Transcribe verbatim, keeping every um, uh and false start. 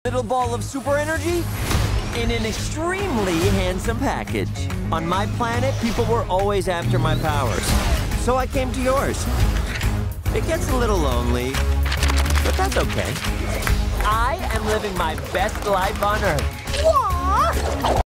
little ball of super energy in an extremely handsome package. On my planet, people were always after my powers, so I came to yours. It gets a little lonely, but that's okay. I am living my best life on Earth.